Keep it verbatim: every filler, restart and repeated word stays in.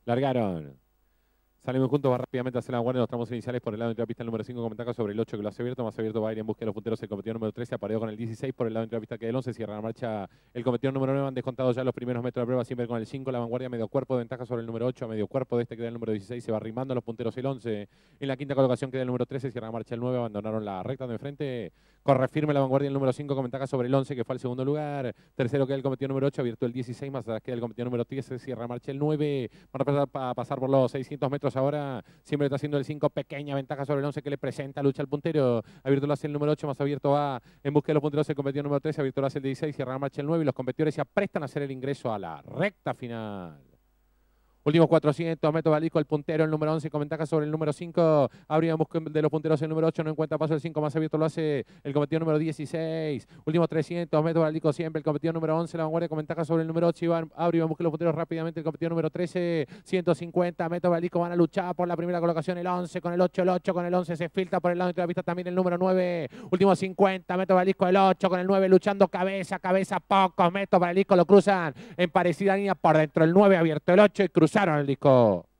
Largaron. Salimos juntos, va rápidamente a hacer la guardia en los tramos iniciales por el lado de la pista el número cinco, con ventaja sobre el ocho que lo hace abierto, más abierto va a ir en busca de los punteros el competidor número trece, apareó con el dieciséis por el lado de la pista que el once, cierra la marcha el competidor número nueve, han descontado ya los primeros metros de prueba, siempre con el cinco, la vanguardia medio cuerpo, de ventaja sobre el número ocho, a medio cuerpo de este queda el número dieciséis, se va arrimando a los punteros el once, en la quinta colocación queda el número trece, cierra la marcha el nueve, abandonaron la recta de enfrente, corre firme la vanguardia el número cinco con ventaja sobre el once que fue al segundo lugar, tercero queda el competidor número ocho, abierto el dieciséis, más atrás queda el competidor número trece, cierra la marcha el nueve, van a pasar, a pasar por los seiscientos metros ahora, siempre está haciendo el cinco, pequeña ventaja sobre el once que le presenta, lucha al puntero, abierto lo hace el número ocho, más abierto va en busca de los punteros el competidor número trece, abierto lo hace el dieciséis, cierra la marcha el nueve y los competidores se aprestan a hacer el ingreso a la recta final. Últimos cuatrocientos metros, Balisco, el puntero, el número once, con ventaja sobre el número cinco. Abrió en busca de los punteros el número ocho, no encuentra paso el cinco, más abierto lo hace el competidor número dieciséis. Últimos trescientos metros, Balisco siempre, el competidor número once, la vanguardia con ventaja sobre el número ocho. Iván abrió en busca de los punteros rápidamente el competidor número trece. ciento cincuenta metros, Balisco van a luchar por la primera colocación, el once con el ocho, el ocho con el once, se filtra por el lado de la pista también el número nueve. Últimos cincuenta metros, Balisco, el ocho con el nueve, luchando cabeza a cabeza, pocos metros, Balisco lo cruzan en parecida línea por dentro el nueve, abierto el ocho y cruzaron el disco.